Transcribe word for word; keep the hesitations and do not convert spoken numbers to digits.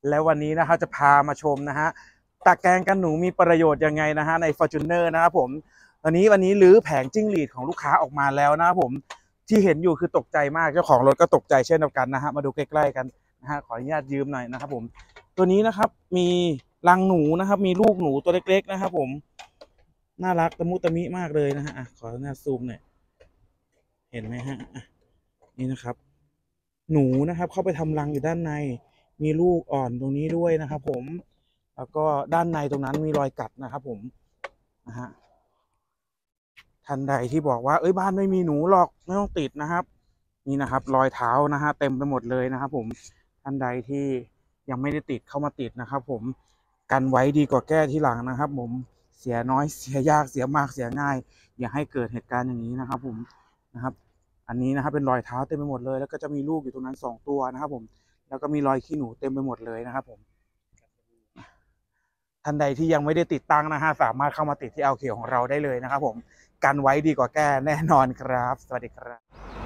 แล้ววันนี้นะครับจะพามาชมนะฮะตะแกรงกันหนูมีประโยชน์ยังไงนะฮะใน Fortuner นะครับผมตอนนี้วันนี้รื้อแผงจิ้งหรีดของลูกค้าออกมาแล้วนะครับผมที่เห็นอยู่คือตกใจมากเจ้าของรถก็ตกใจเช่นเดียวกันนะฮะมาดูใกล้ๆกันนะฮะขออนุญาตยืมหน่อยนะครับผมตัวนี้นะครับมีรังหนูนะครับมีลูกหนูตัวเล็กๆนะครับผมน่ารักตะมุตะมิมากเลยนะฮะขออนุญาตซูมหน่อยเห็นไหมฮะนี่นะครับหนูนะครับเข้าไปทำรังอยู่ด้านในมีลูกอ่อนตรงนี้ด้วยนะครับผมแล้วก็ด้านในตรงนั้นมีรอยกัดนะครับผมนะฮะท่านใดที่บอกว่าเอ้ยบ้านไม่มีหนูหรอกไม่ต้องติดนะครับนี่นะครับรอยเท้านะฮะเต็มไปหมดเลยนะครับผมท่านใดที่ยังไม่ได้ติดเข้ามาติดนะครับผมกันไว้ดีกว่าแก้ที่หลังนะครับผมเสียน้อยเสียยากเสียมากเสียง่ายอย่าให้เกิดเหตุการณ์อย่างนี้นะครับผมนะครับอันนี้นะครับเป็นรอยเท้าเต็มไปหมดเลยแล้วก็จะมีลูกอยู่ตรงนั้นสองตัวนะครับผมแล้วก็มีรอยขี้หนูเต็มไปหมดเลยนะครับผมท่านใดที่ยังไม่ได้ติดตั้งนะฮะสามารถเข้ามาติดที่ แอล เค ของเราได้เลยนะครับผมกันไว้ดีกว่าแก้แน่นอนครับสวัสดีครับ